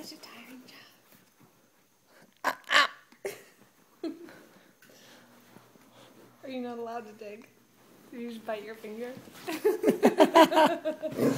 such a tiring job. Are you not allowed to dig? You just bite your finger?